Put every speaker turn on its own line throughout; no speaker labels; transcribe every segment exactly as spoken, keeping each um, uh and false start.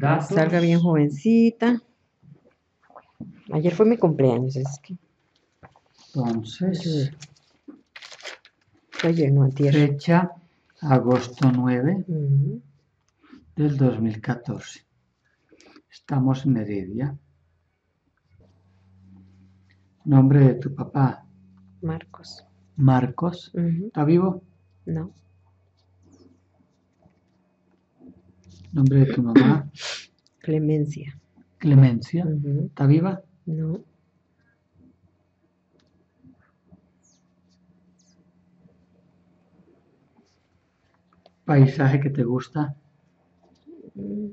Datos.
Salga bien jovencita. Ayer fue mi cumpleaños, es que...
Entonces,
Fue ayer, no antier.
fecha agosto nueve
Ujú.
del dos mil catorce. Estamos en Heredia. Nombre de tu papá,
Marcos.
Marcos.
Ujú.
¿Está vivo?
No.
Nombre de tu mamá,
Clemencia.
Clemencia.
Ujú.
¿Está viva?
No.
Paisaje que te gusta,
Mm.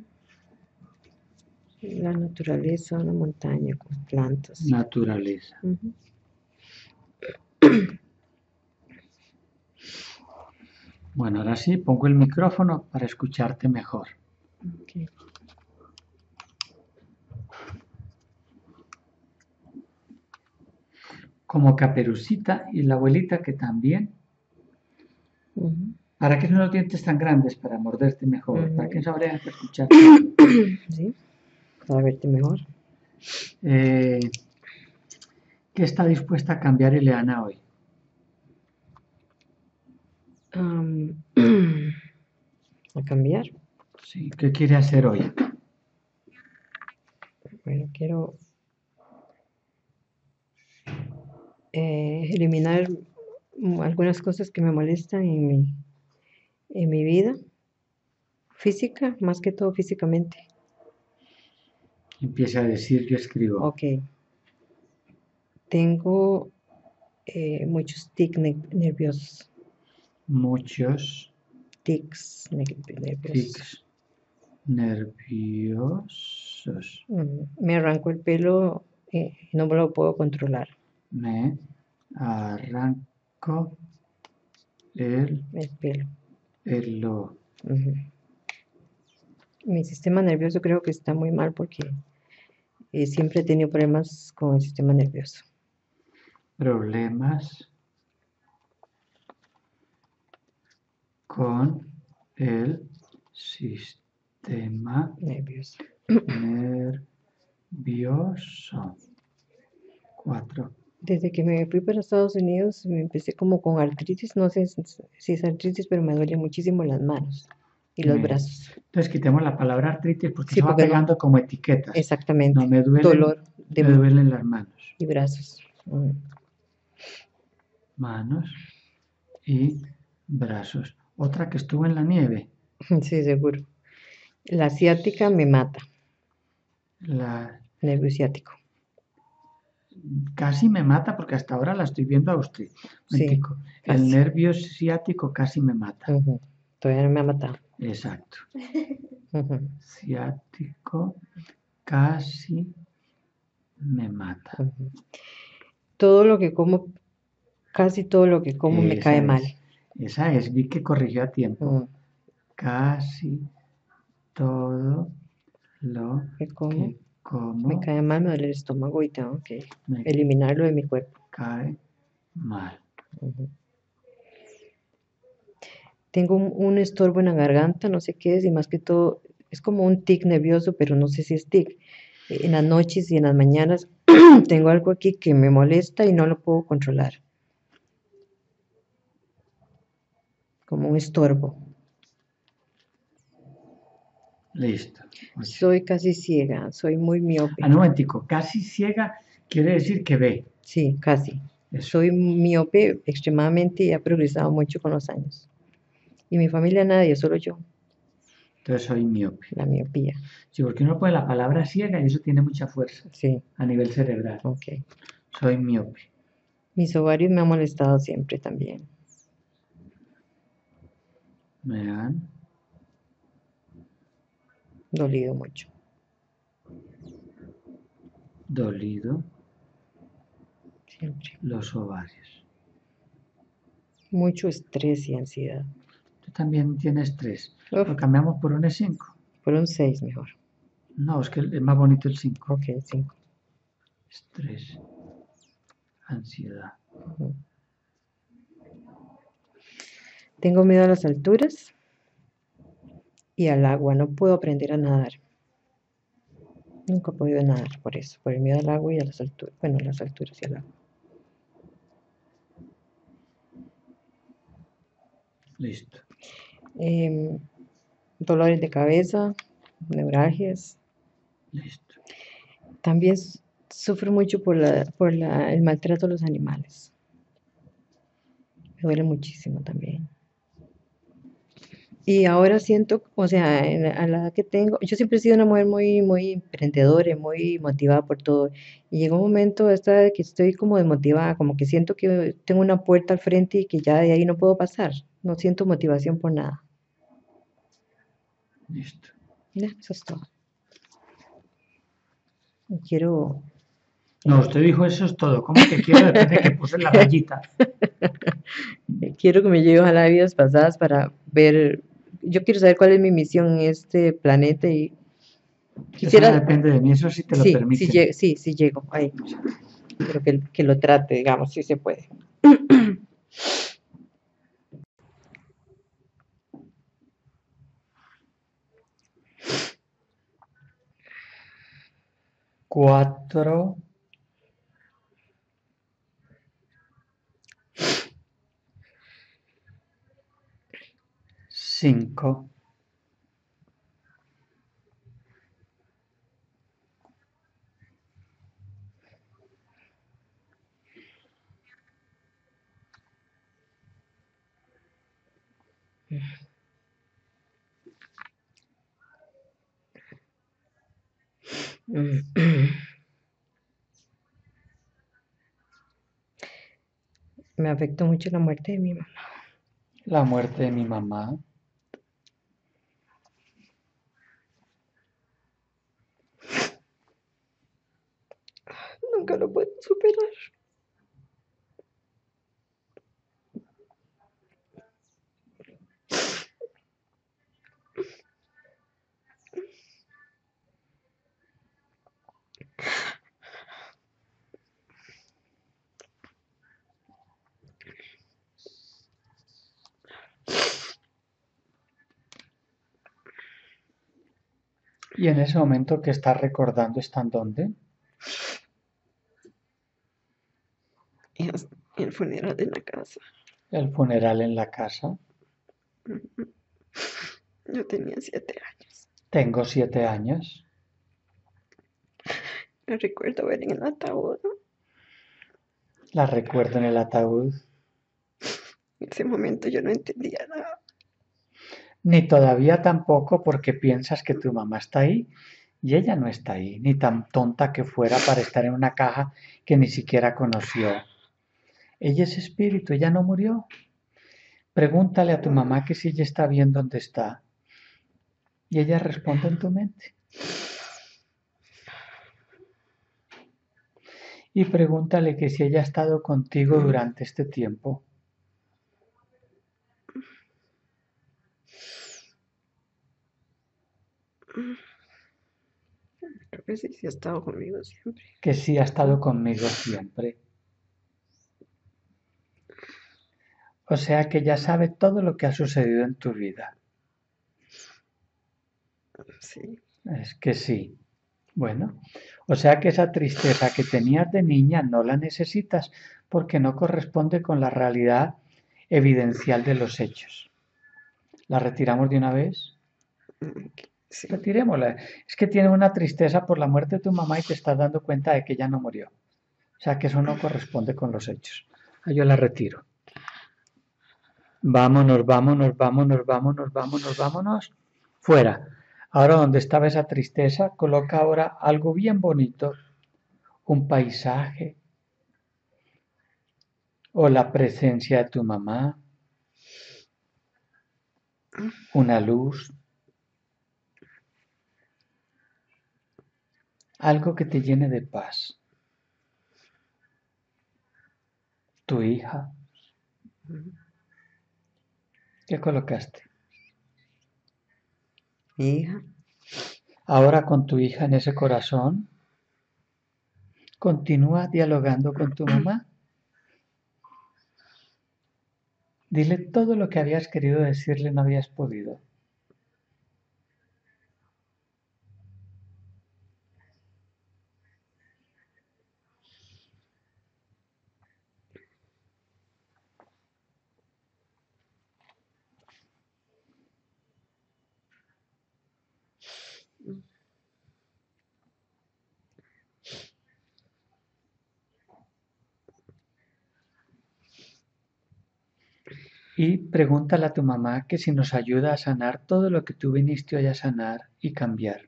La naturaleza, una montaña con plantas.
naturaleza.
Ujú.
Bueno, ahora sí, pongo el micrófono para escucharte mejor.
Okay.
Como Caperucita y la abuelita que también.
Ujú.
¿Para qué son los dientes tan grandes? Para morderte mejor.
Ujú.
¿Para qué son orejas? Para escucharte.
Sí, para verte mejor.
Eh, ¿Qué está dispuesta a cambiar Ileana hoy?
Am, a cambiar.
Sí, ¿qué quiere hacer hoy?
Bueno, quiero eh, eliminar mm, algunas cosas que me molestan en mi, en mi vida física, más que todo físicamente.
Empieza a decir, yo escribo.
Ok. Tengo eh, muchos tics ne- nerviosos.
Muchos
Tics ne- nerviosos.
tics nerviosos.
Mm, Me arranco el pelo eh, y no me lo puedo controlar.
Me arranco el
El pelo.
pelo.
Ujú. Mi sistema nervioso creo que está muy mal porque eh, siempre he tenido problemas con el sistema nervioso.
Problemas con el sistema
Nervioso.
nervioso. Cuatro.
Desde que me fui para Estados Unidos me empecé como con artritis, no sé si si es artritis, pero me duelen muchísimo las manos y los
Me-
brazos.
Entonces quitemos la palabra artritis porque
Sí,
se va
porque no,
pegando como etiquetas. No,
exactamente,
me duelen,
dolor de
me
m-
duelen las manos.
y brazos. Mm.
Manos y brazos. Otra que estuvo en la nieve.
Sí, seguro. La ciática me mata,
La
nervio ciático.
casi me mata porque hasta ahora la estoy viendo a usted.
Sí,
Mentico. El
casi.
nervio ciático casi me mata.
Ujú. Todavía no me ha matado.
Exacto.
Ujú,
Ciático casi me mata.
ujú. Todo lo que como, casi todo lo que como me cae
Esa
mal.
es. Esa es. Vi que corrigió a tiempo.
Mm.
Casi todo lo
Que como,
que
me
como
cae mal, me duele el estómago y tengo que
me
eliminarlo de mi cuerpo.
cae mal.
Ujú. Tengo un, un estorbo en la garganta, no sé qué es, y más que todo es como un tic nervioso, pero no sé si es tic. Eh, En las noches y en las mañanas tengo algo aquí que me molesta y no lo puedo controlar, como un estorbo.
Listo. Ocho.
Soy casi ciega, soy muy miope.
Ah, no, momentico. Casi ciega quiere decir que ve.
Sí, casi.
Eso.
Soy miope extremadamente y ha progresado mucho con los años. Y mi familia nadie, solo yo,
Entonces soy miope.
la miopía.
Sí, porque uno pone la palabra ciega y eso tiene mucha fuerza
Sí,
a nivel cerebral.
ok.
Soy miope.
Mis ovarios me han molestado siempre también.
Me han
Dolido mucho.
dolido
Siempre.
los ovarios.
Mucho estrés y ansiedad.
Tú también tienes tres.
Uf,
Lo cambiamos por un E cinco.
por un seis mejor.
No, es que es más bonito el cinco.
Ok, cinco.
Estrés, ansiedad.
Ujú. Tengo miedo a las alturas y al agua. No puedo aprender a nadar. Nunca he podido nadar por eso, por el miedo al agua y a las alturas. Bueno, a las alturas y al agua.
Listo.
Em, dolores de cabeza, neuralgias.
Listo.
También s- sufro mucho por la, por la, el maltrato a los animales. Me duele muchísimo también. Y ahora siento, o sea, en la- a la edad que tengo, yo siempre he sido una mujer muy, muy emprendedora, y muy motivada por todo. Y llegó un momento esta de que estoy como desmotivada, como que siento que tengo una puerta al frente y que ya de ahí no puedo pasar. No siento motivación por nada.
Listo.
Ya, eso es todo. Y quiero,
No, usted dijo eso es todo. ¿Cómo que quiero después de que puse la rayita?
quiero que me lleve a las vidas pasadas para ver, yo quiero saber cuál es mi misión en este planeta y
Eso no
quisiera,
depende de mí, eso sí te lo
sí, sí,
permiten.
lle- sí, sí llego ahí, pero que, que lo trate, digamos, si se puede.
Cuatro, cinco,
Me afectó mucho la muerte de mi mamá.
la muerte de mi mamá,
Nunca lo puedo superar.
y en ese momento que estás recordando están dónde?
Y es- el funeral en la casa.
El funeral en la casa.
Yo tenía siete años.
Tengo siete años.
Me recuerdo ver en el ataúd.
La recuerdo en el ataúd.
En ese momento yo no entendía nada.
Ni todavía tampoco porque piensas que tu mamá está ahí y ella no está ahí, ni tan tonta que fuera para estar en una caja que ni siquiera conoció. Ella es espíritu, ella no murió. Pregúntale a tu mamá que si ella está bien donde está y ella responde en tu mente. Y pregúntale que si ella ha estado contigo durante este tiempo.
Creo que sí, sí ha estado conmigo siempre.
Que sí ha estado conmigo siempre. O sea que ya sabe todo lo que ha sucedido en tu vida.
Sí.
Es que sí. Bueno, o sea que esa tristeza que tenías de niña no la necesitas porque no corresponde con la realidad evidencial de los hechos. ¿La retiramos de una vez?
Sí.
Retirémosla. Es que tienes una tristeza por la muerte de tu mamá y te estás dando cuenta de que ella no murió. O sea que eso no corresponde con los hechos. Ah, yo la retiro. Vámonos, vámonos, vámonos, vámonos, vámonos, vámonos. Fuera. Ahora donde estaba esa tristeza, coloca ahora algo bien bonito. Un paisaje o la presencia de tu mamá. Una luz. Algo que te llene de paz. Tu hija. ¿Qué colocaste?
Mi hija.
Ahora con tu hija en ese corazón, continúa dialogando con tu mamá. Dile todo lo que habías querido decirle y no habías podido. Y pregúntale a tu mamá que si nos ayuda a sanar todo lo que tú viniste hoy a sanar y cambiar.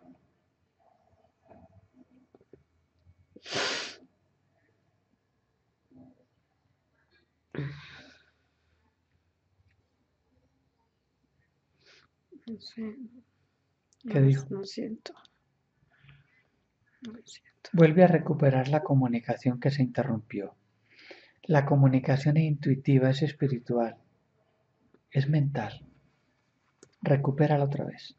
No sé,
¿Qué
no,
dijo?
no siento, no siento.
Vuelve a recuperar la comunicación que se interrumpió. La comunicación es intuitiva, es espiritual, es mental. Recupérala otra vez.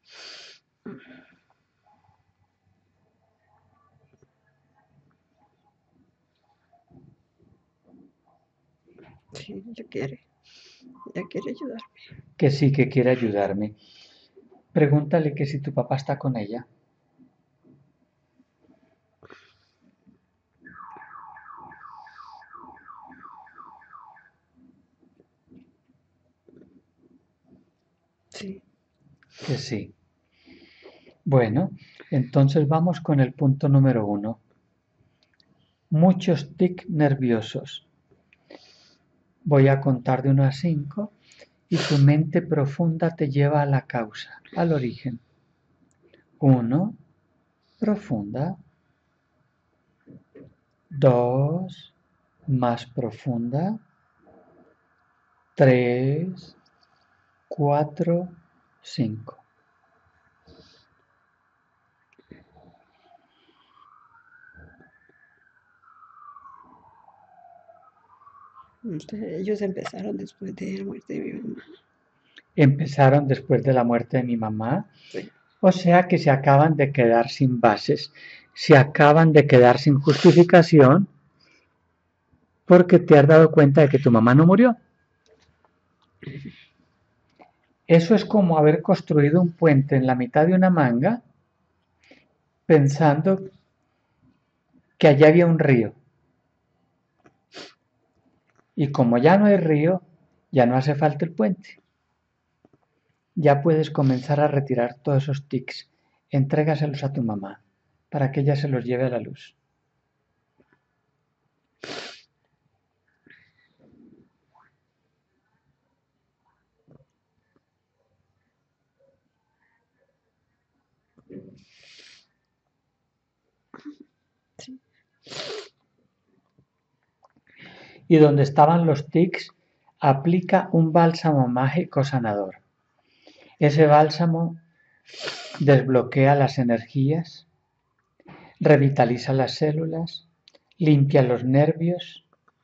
Sí, ella quiere, ella quiere ayudarme.
Que sí, que quiere ayudarme. Pregúntale que si tu papá está con ella.
Sí,
Que sí. Bueno, entonces vamos con el punto número uno. Muchos tics nerviosos. Voy a contar de uno a cinco y tu mente profunda te lleva a la causa, al origen. Uno, profunda. Dos, más profunda. Tres, cuatro, cinco.
Ustedes- ellos empezaron después de la muerte de mi mamá.
Empezaron después de la muerte de mi mamá.
Sí.
O sea que se acaban de quedar sin bases, se acaban de quedar sin justificación porque te has dado cuenta de que tu mamá no murió. Eso es como haber construido un puente en la mitad de una manga pensando que allá había un río. Y como ya no hay río, ya no hace falta el puente. Ya puedes comenzar a retirar todos esos tics. Entrégaselos a tu mamá para que ella se los lleve a la luz.
Sí.
Y donde estaban los tics, aplica un bálsamo mágico sanador. Ese bálsamo desbloquea las energías, revitaliza las células, limpia los nervios,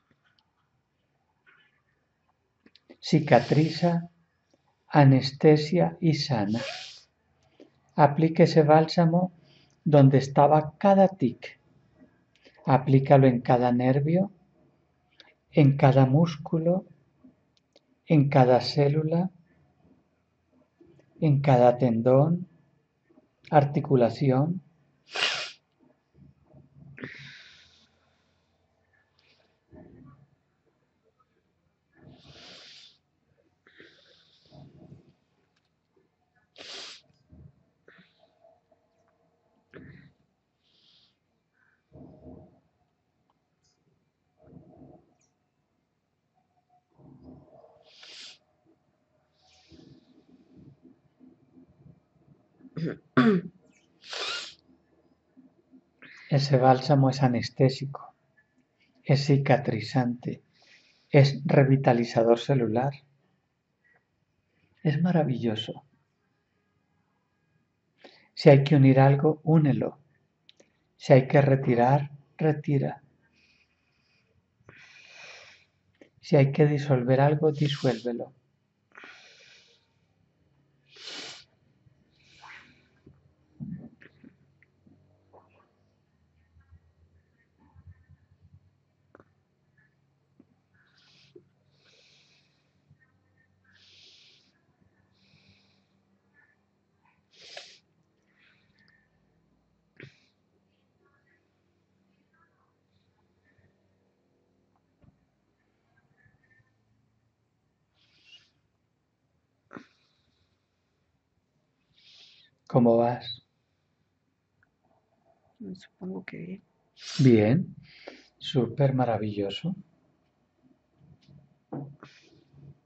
cicatriza, anestesia y sana. Aplica ese bálsamo donde estaba cada tic. Aplícalo en cada nervio, en cada músculo, en cada célula, en cada tendón, articulación. Ese bálsamo es anestésico, es cicatrizante, es revitalizador celular. Es maravilloso. Si hay que unir algo, únelo. Si hay que retirar, retira. Si hay que disolver algo, disuélvelo. ¿Cómo vas?
Supongo que bien.
Bien, súper maravilloso.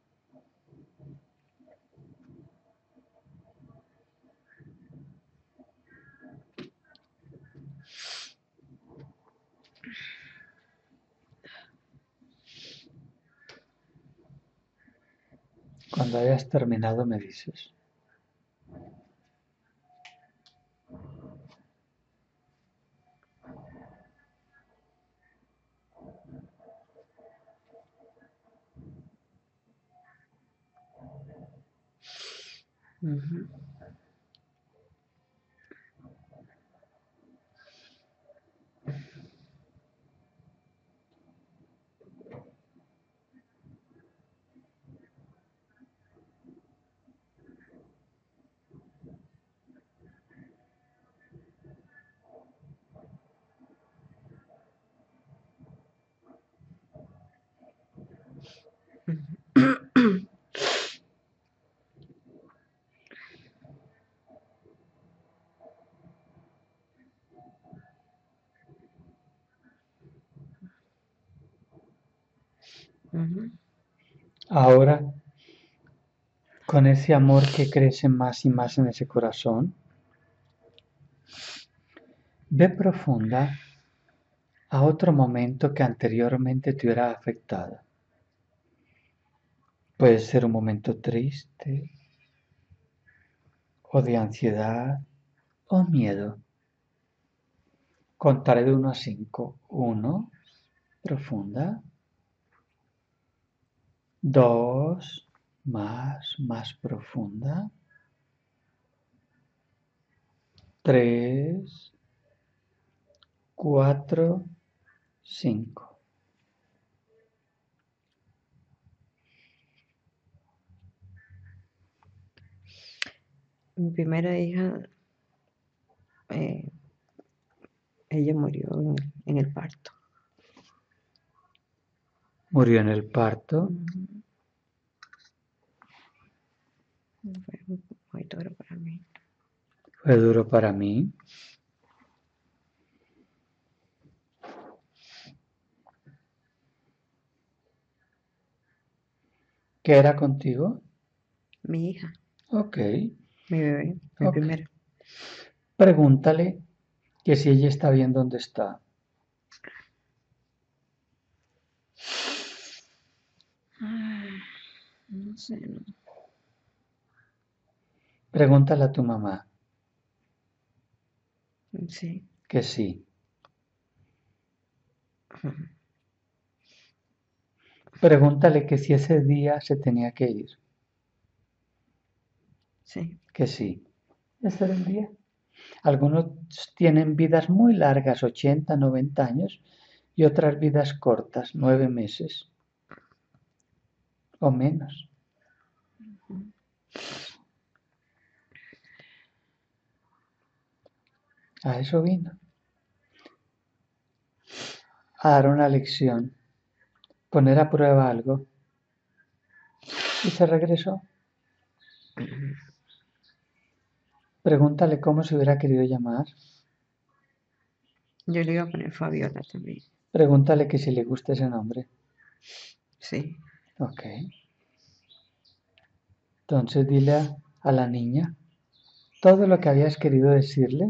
Cuando hayas terminado me dices.
Ujú, ujú,
Ahora, con ese amor que crece más y más en ese corazón, ve profunda a otro momento que anteriormente te hubiera afectado. Puede ser un momento triste o de ansiedad o miedo. Contaré de uno a cinco. Uno, profunda. Dos, más, más profunda. Tres, cuatro, cinco.
Mi primera hija, eh, ella murió en, en el parto.
Murió en el parto.
Ujú. Fue muy, muy duro para mí.
Fue duro para mí. ¿Qué era contigo?
Mi hija,
Ok,
mi bebé, mi
ok.
primera.
Pregúntale que si ella está bien donde está.
Ah, no sé, no.
Pregúntale a tu mamá
Sí.
que sí.
Ujú.
Pregúntale que si ese día se tenía que ir.
Sí.
Que sí. Ese era el día. Algunos tienen vidas muy largas, ochenta, noventa años, y otras vidas cortas, nueve meses o menos.
Ujú.
A eso vino. A dar una lección, poner a prueba algo, y se regresó.
Ujú.
Pregúntale cómo se hubiera querido llamar.
Yo le iba a poner Fabiola también.
Pregúntale que si le gusta ese nombre.
Sí.
Ok. Entonces dile a, a la niña todo lo que habías querido decirle.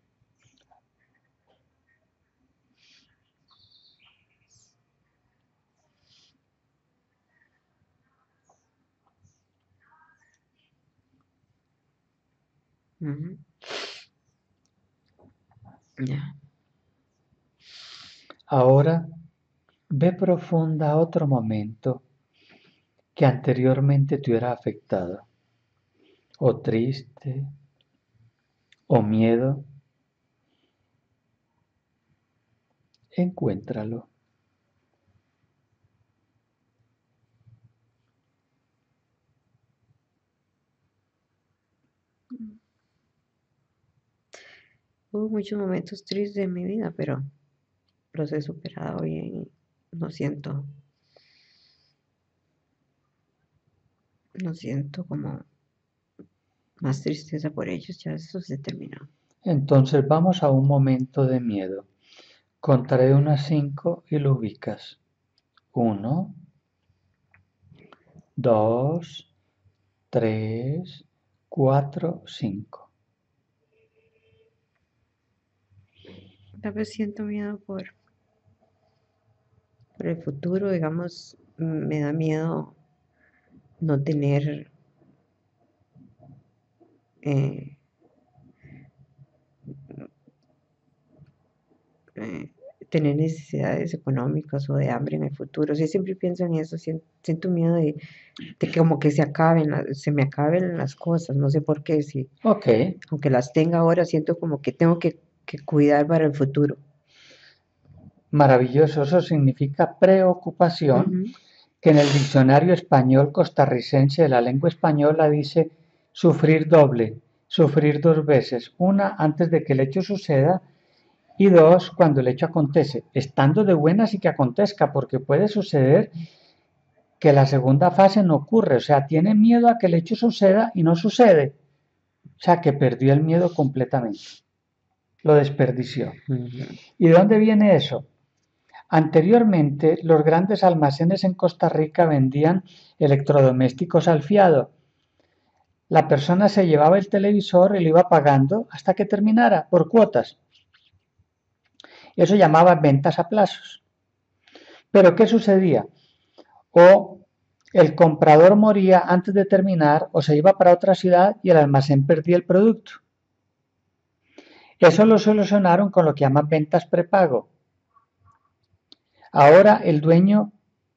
Ujú. Ya.
Ahora ve profunda a otro momento que anteriormente te hubiera afectado, o triste, o miedo. Encuéntralo.
Hubo muchos momentos tristes en mi vida, pero los he superado bien y no siento, no siento como más tristeza por ellos, ya eso se terminó.
Entonces vamos a un momento de miedo. Contaré de uno a cinco y lo ubicas. Uno, dos, tres, cuatro, cinco.
Tal vez siento miedo por, por el futuro, digamos, mm, me da miedo no tener eh, eh, tener necesidades económicas o de hambre en el futuro. Sí, siempre pienso en eso, sien- siento miedo de, de que como que se acaben, la- se me acaben las cosas, no sé por qué, si,
Ok,
aunque las tenga ahora, siento como que tengo que, que cuidar para el futuro.
maravilloso. Eso significa preocupación,
Ujú.
que en el diccionario español costarricense de la lengua española dice sufrir doble, sufrir dos veces. Una antes de que el hecho suceda y dos cuando el hecho acontece. Estando de buenas y que acontezca, porque puede suceder que la segunda fase no ocurre. O sea, tiene miedo a que el hecho suceda y no sucede. O sea, que perdió el miedo completamente. Lo desperdició.
Ujú.
¿Y de dónde viene eso? Anteriormente, los grandes almacenes en Costa Rica vendían electrodomésticos al fiado. La persona se llevaba el televisor y lo iba pagando hasta que terminara, por cuotas. Eso llamaba ventas a plazos. Pero ¿qué sucedía? O el comprador moría antes de terminar o se iba para otra ciudad y el almacén perdía el producto. Eso lo solucionaron con lo que llaman ventas prepago. Ahora el dueño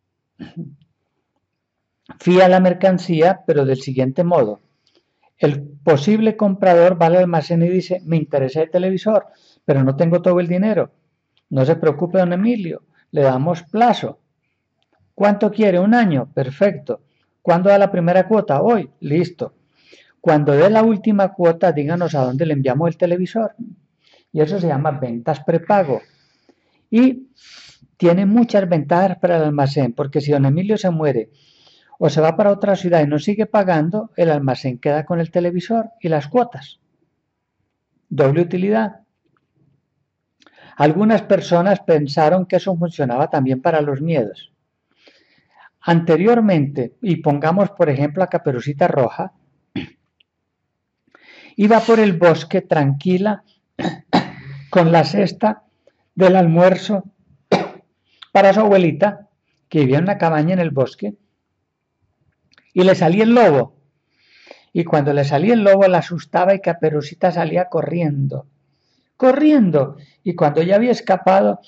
fía la mercancía, pero del siguiente modo. El posible comprador va al almacén y dice, me interesa el televisor, pero no tengo todo el dinero. No se preocupe, don Emilio, le damos plazo. ¿Cuánto quiere? Un año. Perfecto. ¿Cuándo da la primera cuota? Hoy. Listo. Cuando dé la última cuota, díganos a dónde le enviamos el televisor. Y eso se llama ventas prepago. Y tiene muchas ventajas para el almacén, porque si don Emilio se muere o se va para otra ciudad y no sigue pagando, el almacén queda con el televisor y las cuotas. Doble utilidad. Algunas personas pensaron que eso funcionaba también para los miedos. Anteriormente, y pongamos por ejemplo a Caperucita Roja, iba por el bosque tranquila con la cesta del almuerzo para su abuelita, que vivía en una cabaña en el bosque, y le salía el lobo. Y cuando le salía el lobo la asustaba y Caperucita salía corriendo, corriendo. Y cuando ya había escapado,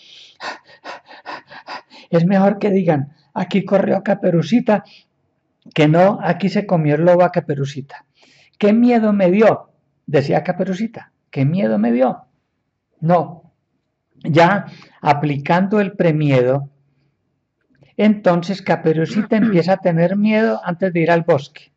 es mejor que digan, aquí corrió Caperucita, que no, aquí se comió el lobo a Caperucita. ¿Qué miedo me dio? Decía Caperucita, ¿qué miedo me dio? No, ya aplicando el premiedo, entonces Caperucita empieza a tener miedo antes de ir al bosque,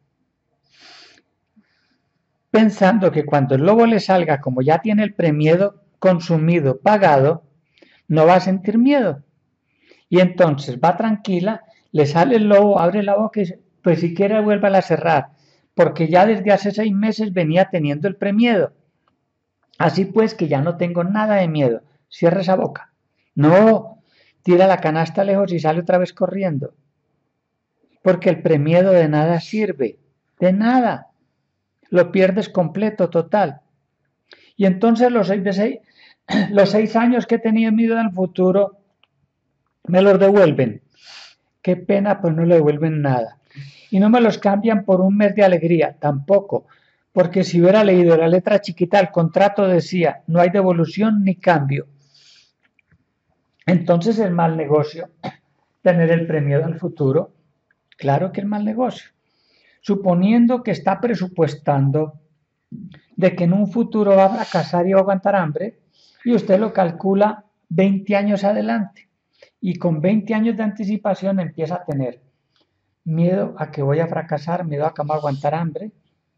pensando que cuando el lobo le salga, como ya tiene el premiedo consumido, pagado, no va a sentir miedo. Y entonces va tranquila, le sale el lobo, abre la boca y dice, pues si quiere vuélvala a cerrar, porque ya desde hace seis meses venía teniendo el premiedo. Así pues que ya no tengo nada de miedo. Cierra esa boca. No, tira la canasta lejos y sale otra vez corriendo. Porque el premiedo de nada sirve. De nada. Lo pierdes completo, total. Y entonces los seis, de seis, los seis años que he tenido miedo en el futuro me los devuelven. Qué pena, pues no le devuelven nada. Y no me los cambian por un mes de alegría, tampoco. Porque si hubiera leído la letra chiquita, el contrato decía, no hay devolución ni cambio. Entonces es mal negocio tener el premio del futuro. Claro que es mal negocio. Suponiendo que está presupuestando de que en un futuro va a fracasar y va a aguantar hambre, y usted lo calcula veinte años adelante. Y con veinte años de anticipación empieza a tener miedo a que voy a fracasar, miedo a que me voy a aguantar hambre.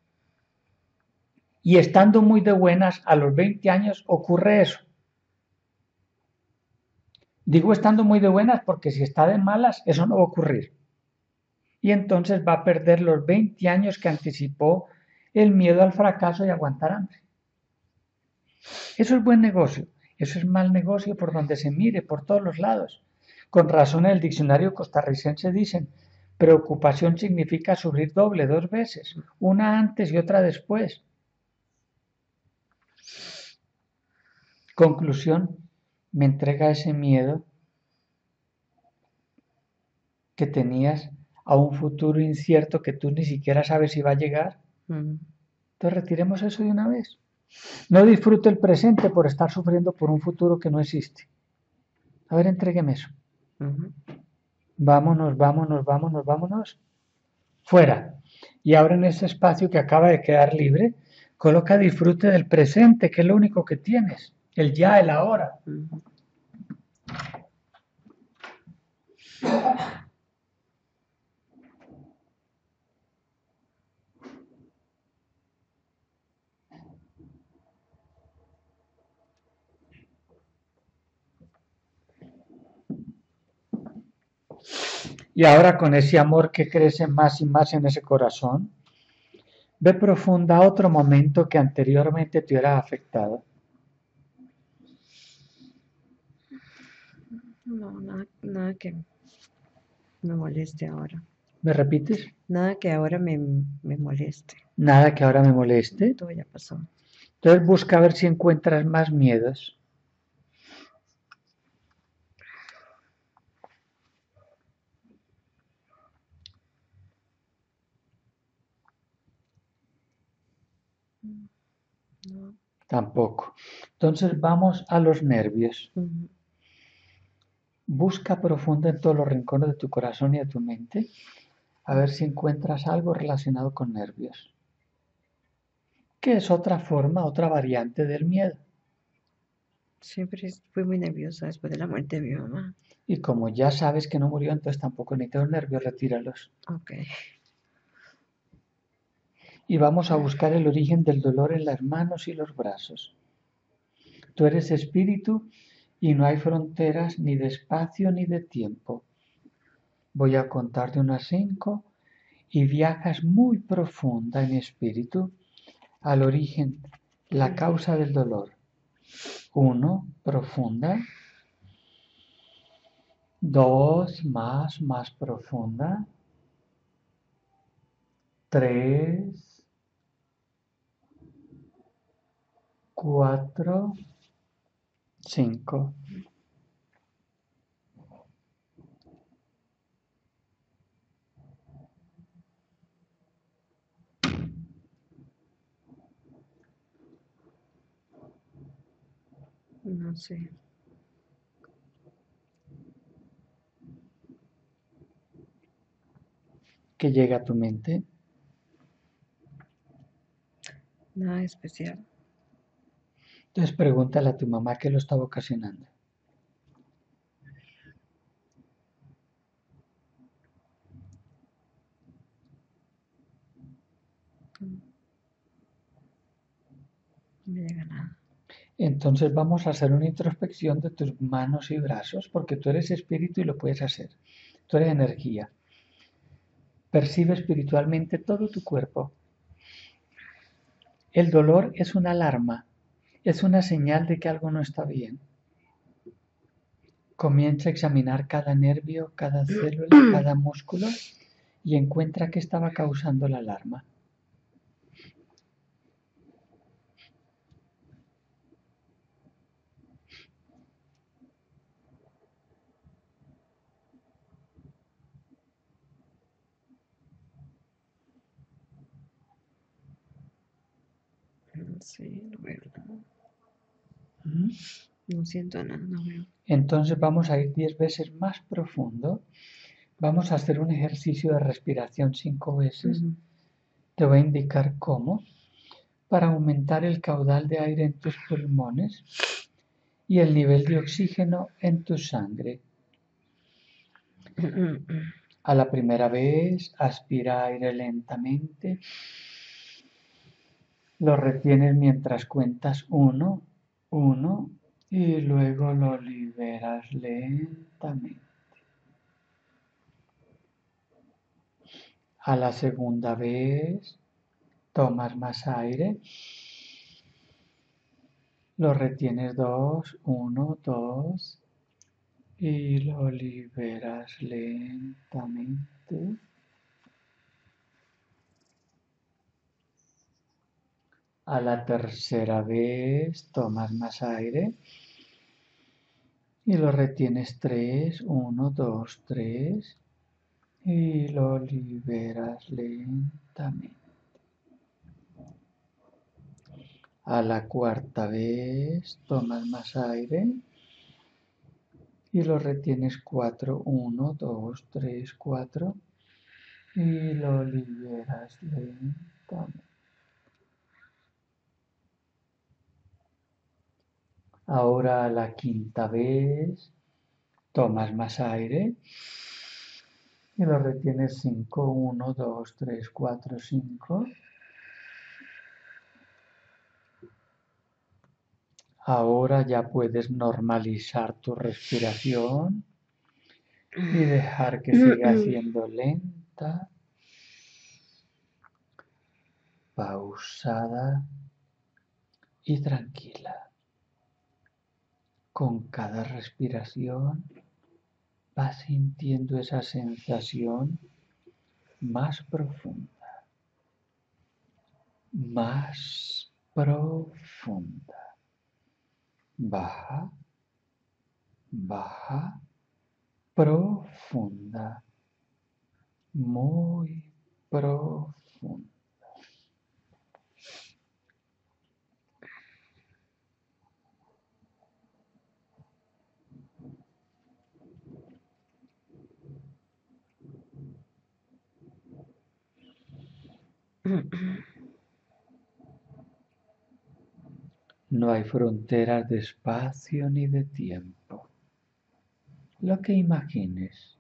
Y estando muy de buenas, a los veinte años ocurre eso. Digo estando muy de buenas porque si está de malas, eso no va a ocurrir. Y entonces va a perder los veinte años que anticipó el miedo al fracaso y aguantar hambre. Eso es buen negocio. Eso es mal negocio por donde se mire, por todos los lados. Con razón en el diccionario costarricense dicen, preocupación significa sufrir doble, dos veces, una antes y otra después. Conclusión, me entrega ese miedo que tenías a un futuro incierto que tú ni siquiera sabes si va a llegar.
Ujú.
Entonces retiremos eso de una vez. No disfrute el presente por estar sufriendo por un futuro que no existe. A ver, entrégueme eso.
Ujú.
Vámonos, vámonos, vámonos, vámonos. Fuera. Y ahora en ese espacio que acaba de quedar libre, coloca disfrute del presente, que es lo único que tienes. El ya, el ahora.
Ujú.
Y ahora con ese amor que crece más y más en ese corazón, ve profunda otro momento que anteriormente te hubiera afectado.
No, nada, nada que me moleste ahora.
¿Me repites?
Nada que ahora me, me moleste.
Nada que ahora me moleste.
Todo ya pasó.
Entonces busca ver si encuentras más miedos.
No.
Tampoco. Entonces vamos a los nervios.
Ujú.
Busca profunda en todos los rincones de tu corazón y de tu mente a ver si encuentras algo relacionado con nervios, que es otra forma, otra variante del miedo.
Siempre fui muy nerviosa después de la muerte de mi mamá.
Y como ya sabes que no murió, entonces tampoco necesitas los nervios, retíralos.
Ok.
Y vamos a buscar el origen del dolor en las manos y los brazos. Tú eres espíritu y no hay fronteras ni de espacio ni de tiempo. Voy a contar de unas cinco y viajas muy profunda en espíritu al origen, la causa del dolor. Uno, profunda. Dos, más, más profunda. Tres, cuatro, cinco.
No sé.
¿Qué llega a tu mente?
Nada especial.
Entonces pregúntale a tu mamá qué lo estaba ocasionando.
No me llega nada.
Entonces vamos a hacer una introspección de tus manos y brazos, porque tú eres espíritu y lo puedes hacer. Tú eres energía. Percibe espiritualmente todo tu cuerpo. El dolor es una alarma, es una señal de que algo no está bien. Comienza a examinar cada nervio, cada célula, cada músculo y encuentra qué estaba causando la alarma.
No sé, no veo nada.
¿Mm?
No siento nada, no veo.
Entonces vamos a ir diez veces más profundo. Vamos a hacer un ejercicio de respiración cinco veces.
Ujú.
Te voy a indicar cómo. Para aumentar el caudal de aire en tus pulmones y el nivel de oxígeno en tu sangre. A la primera vez, aspira aire lentamente. Lo retienes mientras cuentas uno, uno, y luego lo liberas lentamente. A la segunda vez, tomas más aire. Lo retienes dos, uno, dos, y lo liberas lentamente. A la tercera vez tomas más aire y lo retienes tres, uno, dos, tres, y lo liberas lentamente. A la cuarta vez tomas más aire y lo retienes cuatro, uno, dos, tres, cuatro y lo liberas lentamente. Ahora a la quinta vez tomas más aire y lo retienes cinco, uno, dos, tres, cuatro, cinco. Ahora ya puedes normalizar tu respiración y dejar que siga siendo lenta, pausada y tranquila. Con cada respiración vas sintiendo esa sensación más profunda, más profunda. Baja, baja, profunda, muy profunda. No hay fronteras de espacio ni de tiempo. Lo que imagines.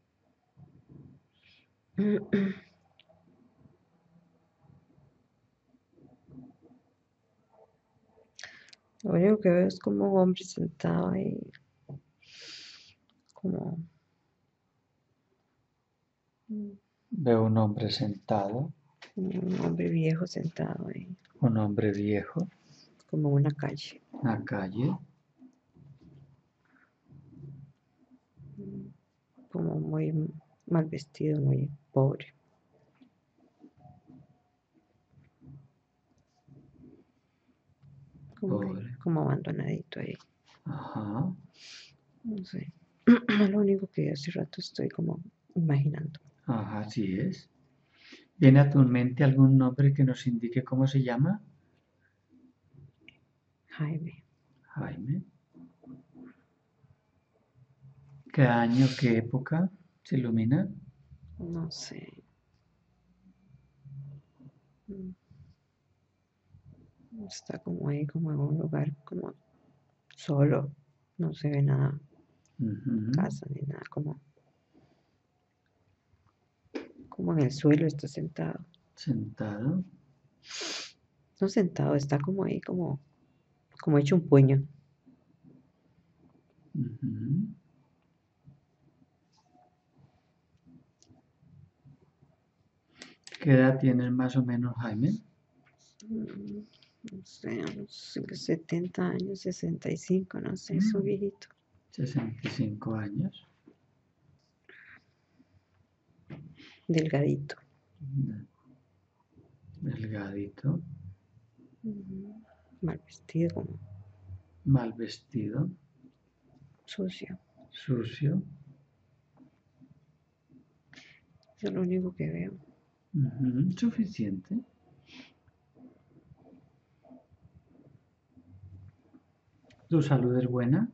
Lo único que veo es como un hombre sentado ahí, como
Veo un hombre sentado,
un hombre viejo sentado ahí,
un hombre viejo,
como en una calle,
en la calle,
como muy mal vestido, muy pobre, como que,
pobre.
como abandonadito ahí,
Ajá,
no sé. Es lo único que hace rato estoy como imaginando.
ajá, así es. ¿Viene a tu mente algún nombre que nos indique cómo se llama?
Jaime,
Jaime. ¿Qué año, qué época se ilumina?
no sé. mm, Está como ahí, como en un lugar como solo, no se ve nada,
Ujú.
casa ni nada, como, como en el suelo está sentado.
Sentado.
No sentado, está como ahí, como, como hecho un puño.
Ujú. ¿Qué edad tienes más o menos, Jaime?
Mm, No sé, unos setenta años, sesenta y cinco, no sé, es un viejito.
sesenta y cinco años.
Delgadito.
Delgadito.
Ujú. Mal vestido, como
Mal vestido.
sucio.
Sucio.
Eso es lo único que veo.
Ujú. Suficiente. ¿Tu salud es buena?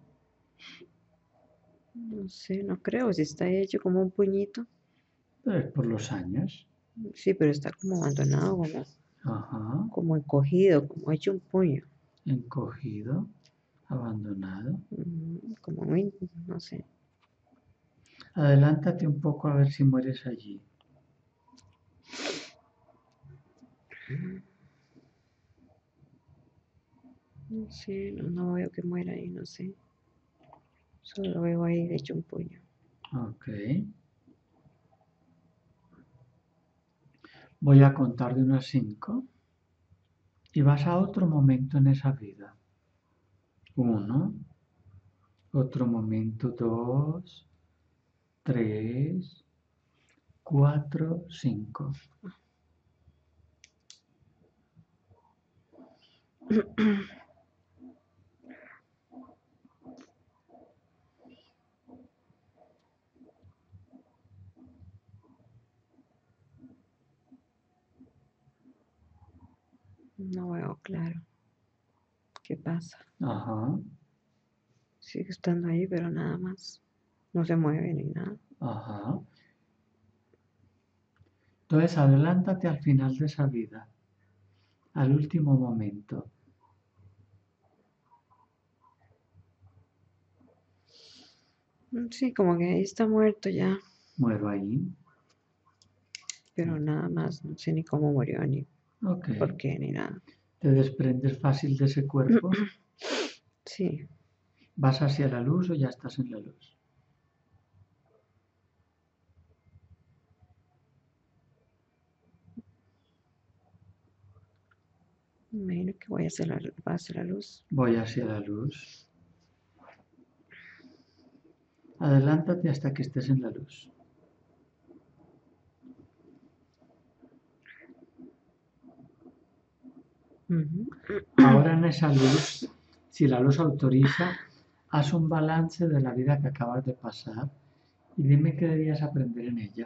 No sé, no creo, si está hecho como un puñito.
Pues por los años.
Sí, pero está como abandonado, como,
Ajá.
como encogido, como hecho un puño.
Encogido. Abandonado.
Ujú. Como muy, no sé.
Adelántate un poco a ver si mueres allí.
No sé, no, no veo que muera ahí, no sé. Solo veo ahí hecho un puño.
Ok. Voy a contar de unas cinco y vas a otro momento en esa vida. Uno, otro momento, dos, tres, cuatro, cinco.
No veo claro. ¿Qué pasa?
Ajá,
Sigue estando ahí, pero nada más. No se mueve ni nada.
ajá. Entonces, adelántate al final de esa vida, al último momento.
Mm, Sí, como que ahí está muerto ya,
Muero ahí.
pero nada más. No sé ni cómo murió, ni
Ok.
por qué, ni nada.
Te desprendes fácil de ese cuerpo.
Sí,
¿Vas hacia la luz o ya estás en la luz?
me imagino que voy a hacer la, va a hacer la luz.
Voy hacia la luz. Adelántate hasta que estés en la luz.
Ujú.
Ahora en esa luz, si la luz autoriza, haz un balance de la vida que acabas de pasar y dime qué debías aprender en ella.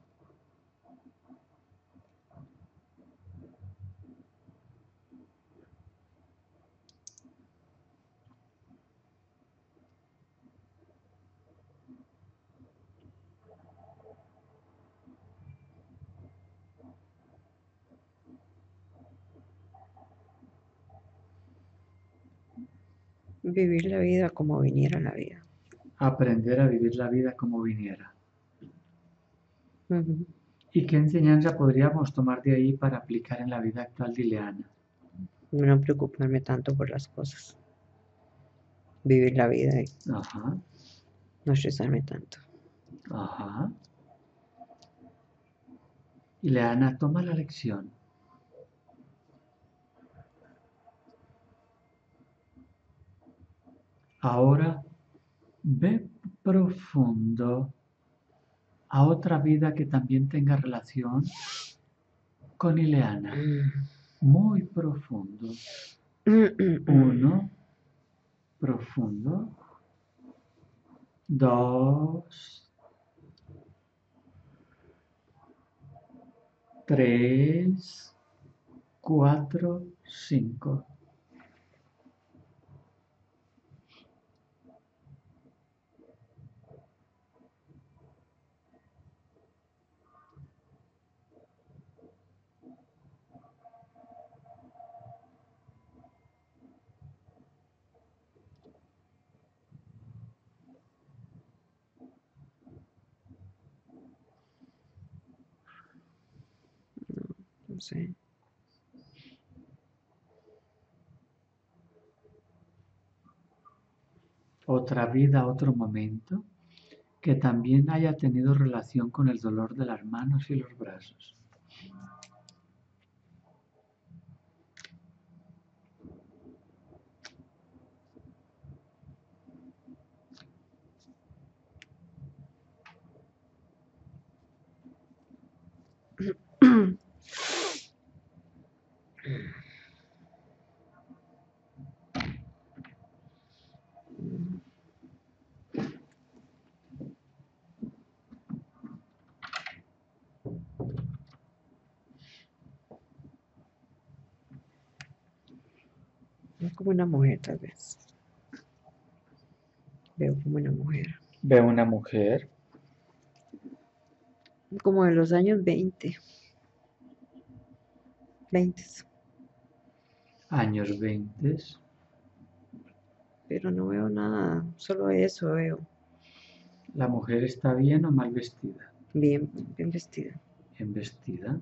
Vivir la vida como viniera la vida.
Aprender a vivir la vida como viniera.
Ujú.
¿Y qué enseñanza podríamos tomar de ahí para aplicar en la vida actual de Ileana?
No preocuparme tanto por las cosas. Vivir la vida y
Ajá,
no estresarme tanto.
ajá. Ileana, toma la lección. Ahora ve profundo a otra vida que también tenga relación con Ileana. Muy profundo. Uno, profundo. Dos, tres, cuatro, cinco.
No sé.
Otra vida, otro momento que también haya tenido relación con el dolor de las manos y los brazos.
Es como una mujer, tal vez. Veo como una mujer.
Veo una mujer.
Como de los años veinte. veinte.
Años veinte.
Pero no veo nada. Solo eso veo.
La mujer está bien o mal vestida.
Bien, bien vestida.
Bien vestida.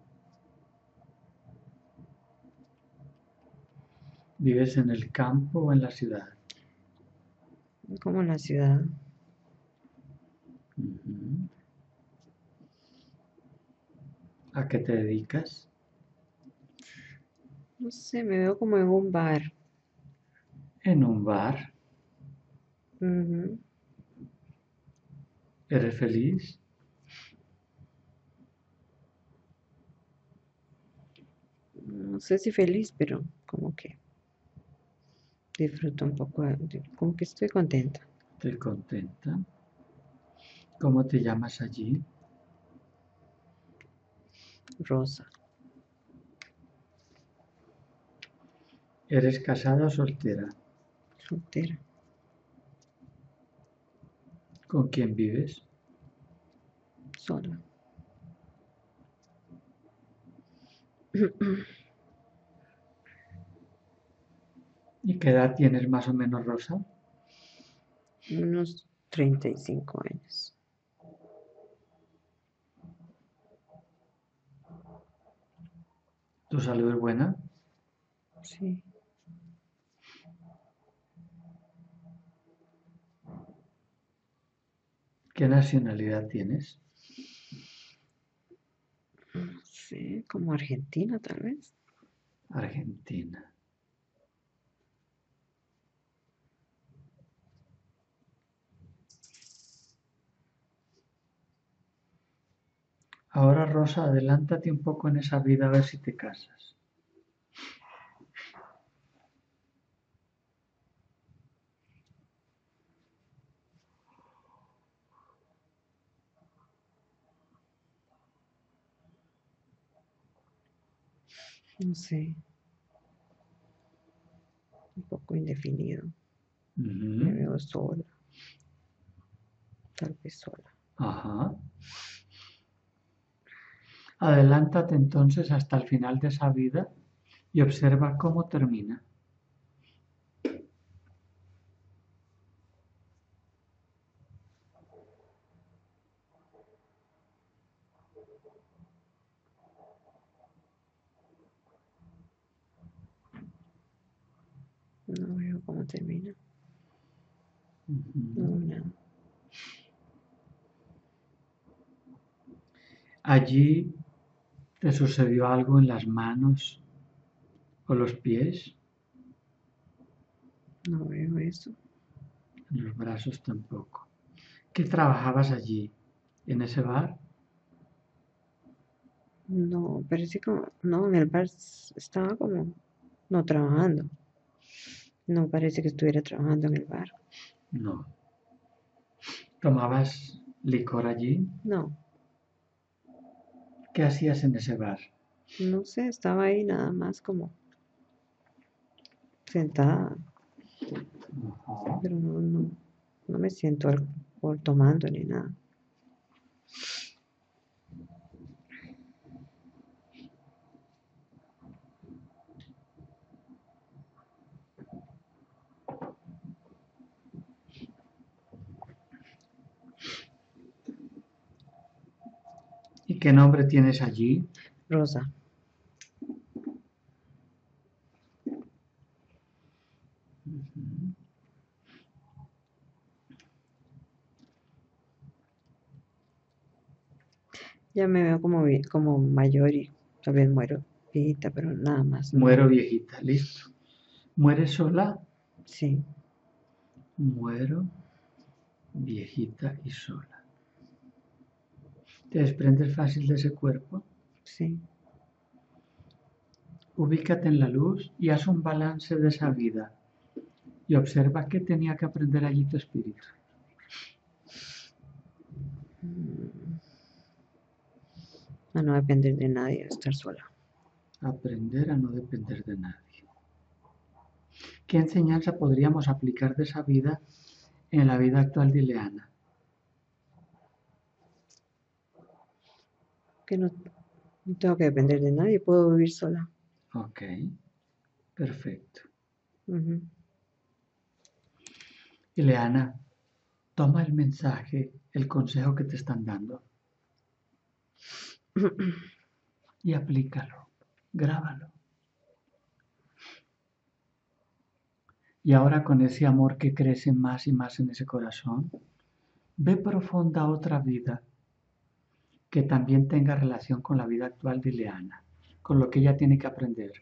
¿Vives en el campo o en la ciudad?
Como en la ciudad.
Ujú. ¿A qué te dedicas?
No sé, me veo como en un bar.
En un bar.
Ujú.
¿Eres feliz?
No sé si feliz, pero como que disfruto un poco. de- Como que estoy contenta.
Estoy contenta. ¿Cómo te llamas allí?
Rosa.
¿Eres casada o soltera?
Soltera.
¿Con quién vives?
Sola.
¿Y qué edad tienes más o menos, Rosa?
Unos treinta y cinco años.
¿Tu salud es buena?
Sí.
¿Qué nacionalidad tienes?
No sé, como Argentina tal vez.
Argentina. Ahora, Rosa, adelántate un poco en esa vida a ver si te casas.
No sé. Un poco indefinido. Me
Ujú.
veo sola. Tal vez sola.
Ajá. Adelántate entonces hasta el final de esa vida y observa cómo termina.
No veo cómo termina. No
Ujú.
veo nada.
Allí te sucedió algo en las manos o los pies,
No veo eso.
en los brazos tampoco. ¿Qué trabajabas allí, en ese bar?
No, parece como, no, en el bar s- estaba como, no trabajando. No parece que estuviera trabajando en el bar.
No. ¿Tomabas licor allí?
No,
¿Qué hacías en ese bar?
no sé, estaba ahí nada más como sentada,
Ajá.
pero no, no, no me siento alcohol tomando ni nada.
¿Y qué nombre tienes allí?
Rosa, ya me veo como, vi- como mayor y tal vez muero viejita, pero nada más,
Muero
no,
viejita, listo. ¿Mueres sola?
sí,
Muero viejita y sola. ¿Te desprendes fácil de ese cuerpo?
sí.
Ubícate en la luz y haz un balance de esa vida y observa qué tenía que aprender allí tu espíritu.
Mm, A no depender de nadie, a estar sola.
Aprender a no depender de nadie. ¿Qué enseñanza podríamos aplicar de esa vida en la vida actual de Ileana?
Que no, no tengo que depender de nadie, puedo vivir sola.
Ok, perfecto.
Ujú.
Ileana, toma el mensaje, el consejo que te están dando y aplícalo, grábalo. Y ahora con ese amor que crece más y más en ese corazón, ve profunda otra vida que también tenga relación con la vida actual de Ileana, con lo que ella tiene que aprender.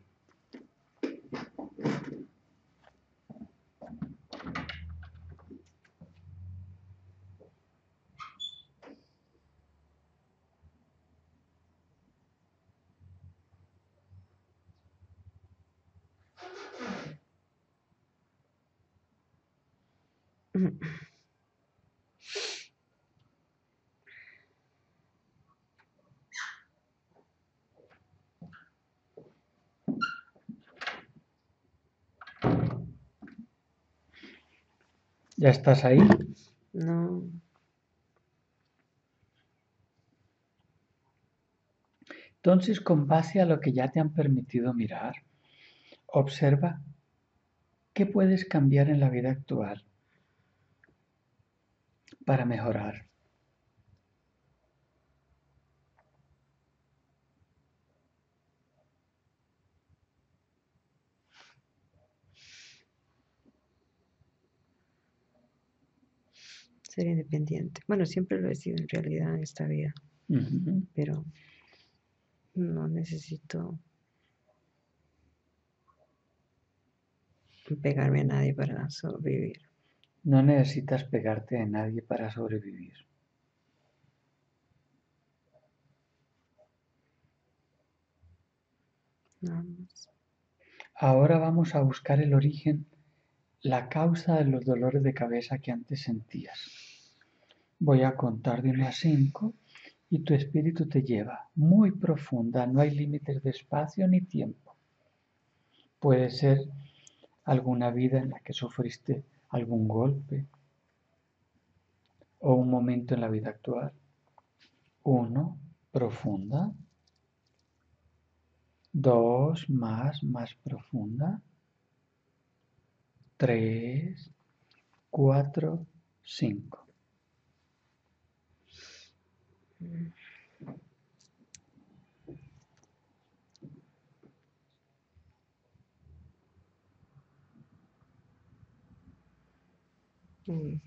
¿Ya estás ahí?
No.
Entonces, con base a lo que ya te han permitido mirar, observa qué puedes cambiar en la vida actual para mejorar.
Ser independiente. Bueno, siempre lo he sido en realidad en esta vida,
Ujú.
pero no necesito pegarme a nadie para sobrevivir.
No necesitas pegarte a nadie para sobrevivir.
Nada más.
Ahora vamos a buscar el origen, la causa de los dolores de cabeza que antes sentías. Voy a contar de uno a cinco y tu espíritu te lleva muy profunda, no hay límites de espacio ni tiempo. Puede ser alguna vida en la que sufriste algún golpe o un momento en la vida actual. Uno, profunda. Dos, más, más profunda. Tres, cuatro, cinco.
Mm.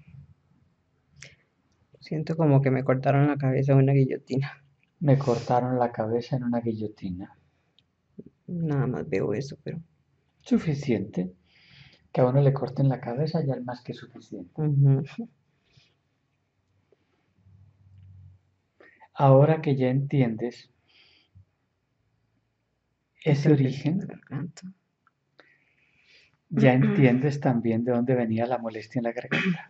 Siento como que me cortaron la cabeza una guillotina.
Me cortaron la cabeza en una guillotina.
Nada más veo eso, pero...
Suficiente. Que a uno le corten la cabeza ya es más que suficiente.
Ujú.
Ahora que ya entiendes ese
Esa molestia en la
origen,
garganta.
ya entiendes también de dónde venía la molestia en la garganta.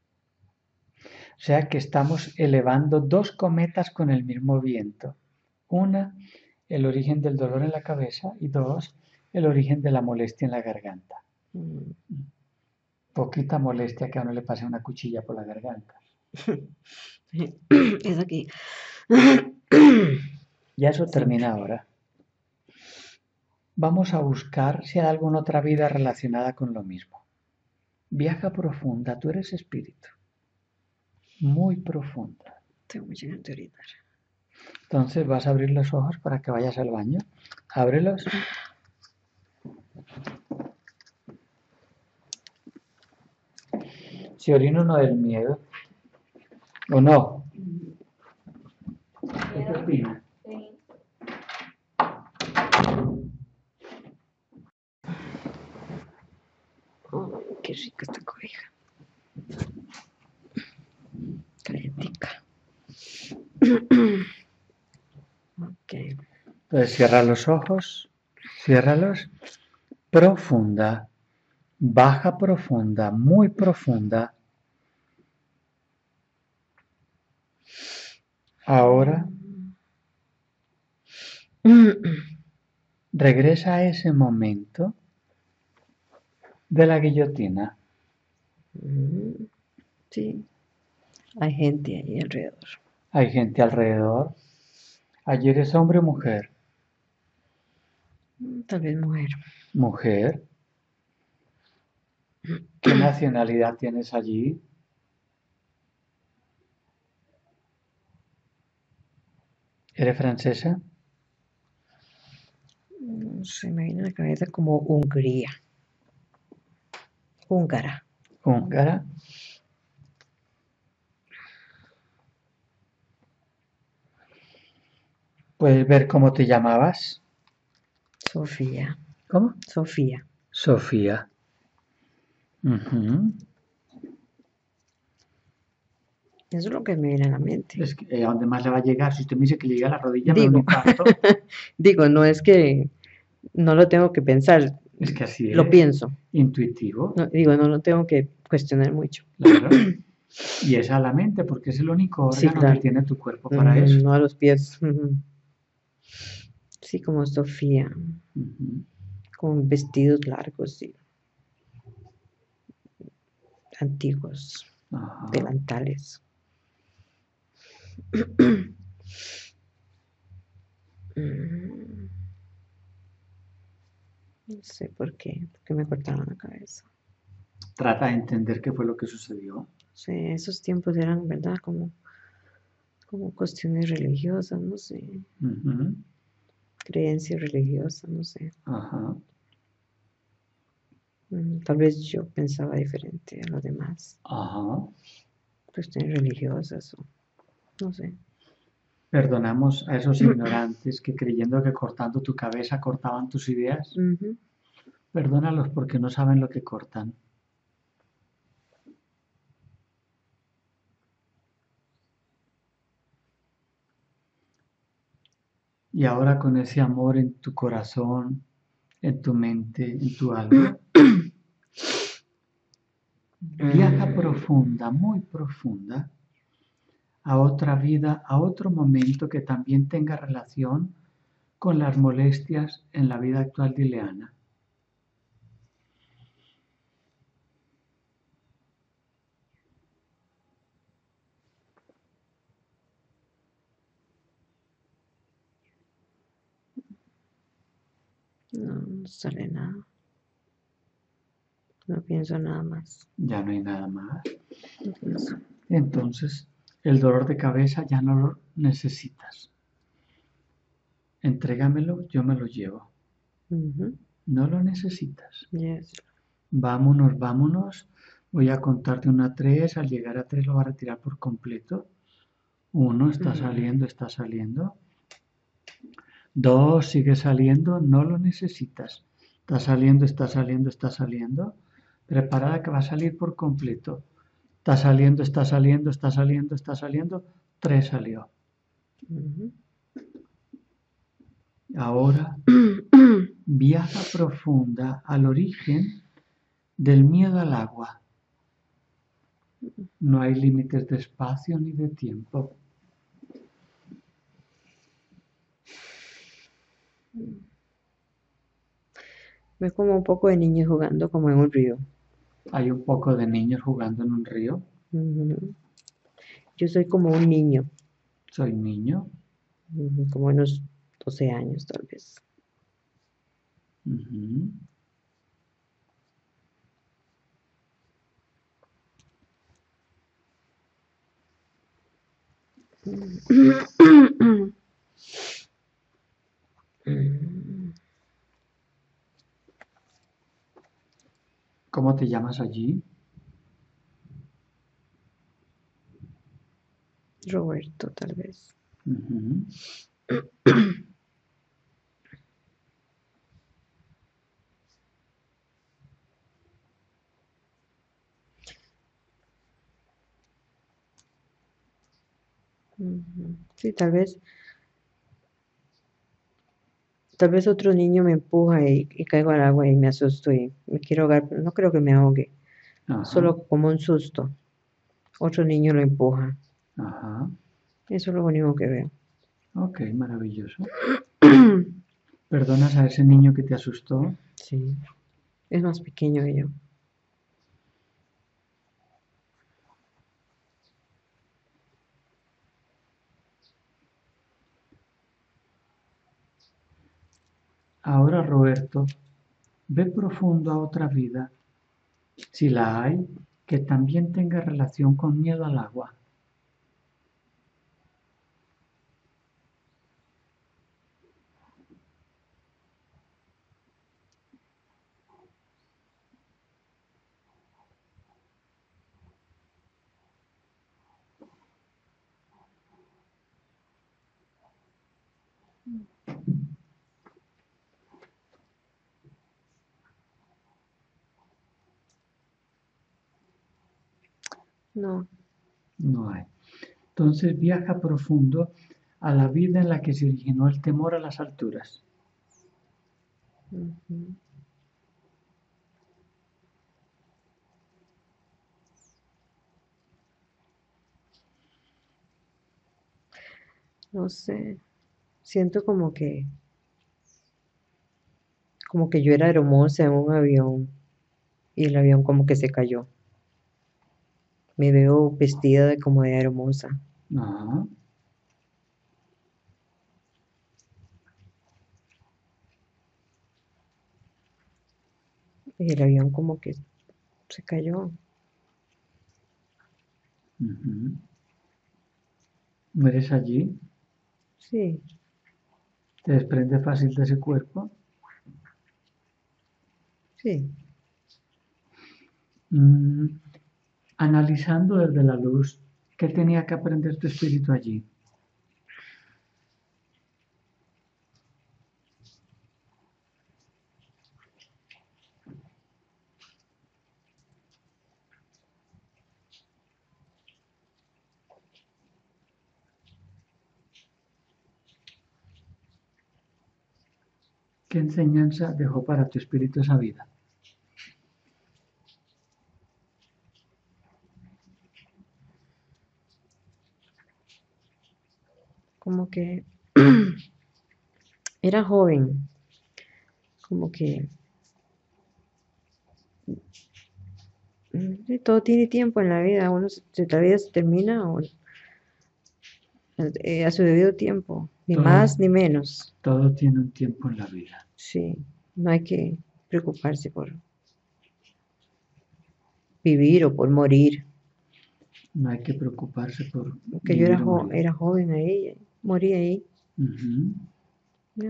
O sea que estamos elevando dos cometas con el mismo viento. Una, el origen del dolor en la cabeza y dos, el origen de la molestia en la garganta.
Mm.
Poquita molestia que a uno le pase una cuchilla por la garganta.
Es aquí.
Ya eso
Siempre.
termina ahora. Vamos a buscar si hay alguna otra vida relacionada con lo mismo. Viaja profunda, tú eres espíritu. Muy profunda.
Tengo mucha ganas de orinar.
Entonces vas a abrir los ojos para que vayas al baño. Ábrelos. Si orino no del miedo. ¿O no? ¿Qué opinas?
Oh, qué rica esta cobija. Calientica. Ok.
Entonces cierra los ojos. Ciérralos. Profunda. Baja profunda. Muy profunda. Ahora regresa a ese momento de la guillotina.
Mm, sí, hay gente ahí alrededor.
Hay gente alrededor. ¿Ayer es hombre o mujer?
Mm, Tal vez mujer.
Mujer. ¿Qué nacionalidad tienes allí? ¿Eres francesa?
Mm, Se me viene a la cabeza como Hungría. Húngara.
¿Húngara? ¿Puedes ver cómo te llamabas?
Sofía.
¿Cómo?
Sofía.
Sofía. Ujú.
Eso es lo que me viene a la mente.
Es que, eh, ¿a dónde más le va a llegar? Si usted me dice que le llega a la rodilla, me da un
Digo,
infarto.
digo, no es que no lo tengo que pensar,
Es que así
lo
es.
pienso.
Intuitivo.
No, digo, no lo tengo que cuestionar mucho.
Claro. Y es a la mente, porque es el único
Sí,
órgano que
claro.
tiene tu cuerpo para
Ujú,
eso.
no a los pies. Ujú. Sí, como Sofía,
Ujú.
con vestidos largos, sí. antiguos,
Ajá.
delantales. Mm, No sé por qué, porque me cortaron la cabeza.
Trata de entender qué fue lo que sucedió.
Sí, esos tiempos eran, ¿verdad? Como, como cuestiones religiosas, no sé,
Ujú.
creencias religiosas, no sé.
Ajá.
Mm, Tal vez yo pensaba diferente a los demás,
Ajá.
cuestiones religiosas o no sé.
Perdonamos a esos ignorantes que creyendo que cortando tu cabeza cortaban tus ideas.
Ujú.
Perdónalos porque no saben lo que cortan. Y ahora con ese amor en tu corazón, en tu mente, en tu alma, viaja
Mm,
profunda, muy profunda, a otra vida, a otro momento que también tenga relación con las molestias en la vida actual de Ileana.
No, no sale nada. No pienso nada más.
Ya no hay nada más.
No pienso.
Entonces, el dolor de cabeza ya no lo necesitas. Entrégamelo, yo me lo llevo.
Ujú.
No lo necesitas.
Yes.
Vámonos, vámonos. Voy a contarte una tres. Al llegar a tres lo va a retirar por completo. Uno, está
Mm,
saliendo, está saliendo. Dos, sigue saliendo, no lo necesitas. Está saliendo, está saliendo, está saliendo. Preparada que va a salir por completo. Está saliendo, está saliendo, está saliendo, está saliendo. Tres salió.
ujú.
Ahora viaja profunda al origen del miedo al agua. No hay límites de espacio ni de tiempo.
Ve como un poco de niños jugando como en un río.
Hay un poco de niños jugando en un río.
Ujú. Yo soy como un niño,
Soy niño.
ujú, como unos doce años tal vez.
Ujú.
Mm,
¿Cómo te llamas allí?
Roberto tal vez.
Ujú.
Ujú. Sí, tal vez, tal vez otro niño me empuja y, y caigo al agua y me asusto y me quiero ahogar, pero no creo que me ahogue,
Ajá,
solo como un susto. Otro niño lo empuja.
ajá.
Eso es lo único que veo.
Ok, maravilloso. ¿Perdonas a ese niño que te asustó?
Sí, es más pequeño que yo.
Ahora, Roberto, ve profundo a otra vida, si la hay, que también tenga relación con miedo al agua.
No.
No hay. Entonces viaja profundo a la vida en la que se originó el temor a las alturas.
Ujú. No sé. Siento como que, como que yo era hermosa en un avión y el avión como que se cayó. me veo vestida de como de hermosa.
Ajá.
Y el avión como que se cayó.
Ujú. ¿Mueres allí?
Sí,
¿Te desprende fácil de ese cuerpo?
sí.
Mm, Analizando desde la luz, ¿qué tenía que aprender tu espíritu allí? ¿Qué enseñanza dejó para tu espíritu esa vida?
Como que era joven, como que mm, sí, todo tiene tiempo en la vida. Uno, se- si la vida se termina o, eh, a su debido tiempo, ni
Todo,
más ni menos.
todo tiene un tiempo en la vida.
Sí, no hay que preocuparse por vivir o por morir.
No hay que preocuparse por
Porque yo era,
vivir o
jo-
morir.
era joven ahí, morí ahí.
Ujú.
Ya.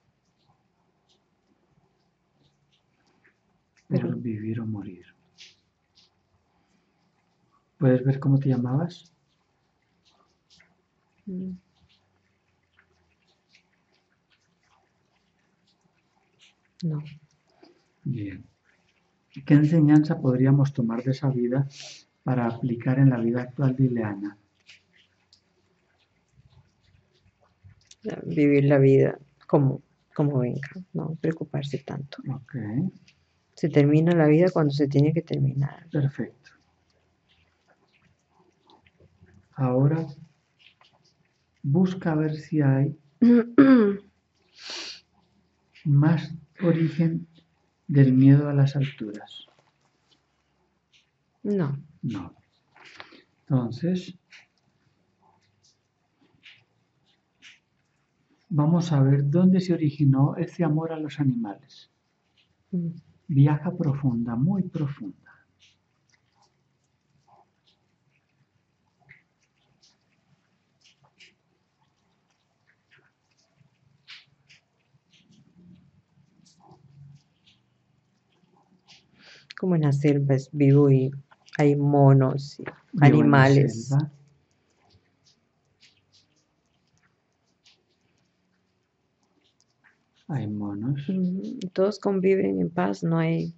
Por
Pero
vivir o morir. ¿Puedes ver cómo te llamabas?
mm, no,
Bien. ¿Qué enseñanza podríamos tomar de esa vida para aplicar en la vida actual de Ileana?
ya, vivir la vida como, como venga, no preocuparse tanto.
Ok,
Se termina la vida cuando se tiene que terminar.
perfecto. Ahora busca ver si hay más origen del miedo a las alturas.
No,
No. Entonces, vamos a ver dónde se originó ese amor a los animales.
mm,
Viaja profunda, muy profunda.
como en la selva es vivo y hay monos y
Vivo en la
animales.
selva. Hay monos.
mm, Todos conviven en paz, no hay,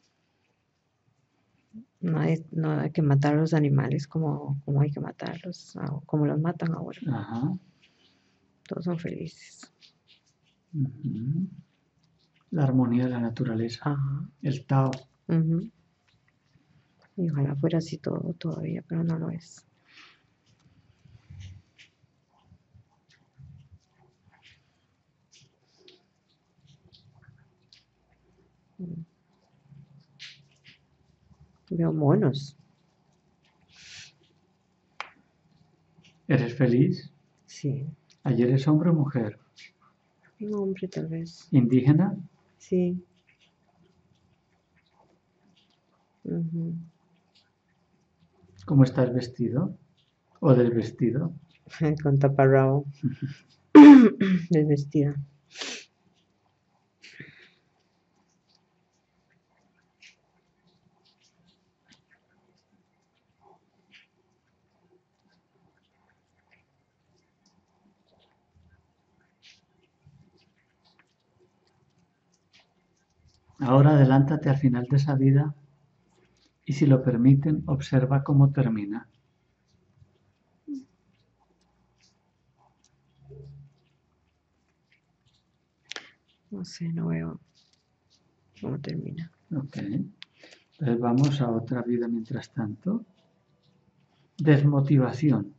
no hay, no hay que matar a los animales como, como hay que matarlos, o como los matan ahora.
Ajá.
Todos son felices.
Ujú. La armonía de la naturaleza.
Ajá.
El Tao.
Ujú. Y ojalá fuera así todo todavía, pero no lo es. Mm. Veo monos,
¿Eres feliz?
sí.
¿Ayer es hombre o mujer?
Un hombre tal vez,
¿Indígena?
sí. Ujú.
¿Cómo estás vestido? ¿O desvestido?
Con taparrabo, desvestida.
Ahora adelántate al final de esa vida y si lo permiten, observa cómo termina.
No sé, no veo cómo termina.
Ok. Entonces vamos a otra vida mientras tanto. Desmotivación.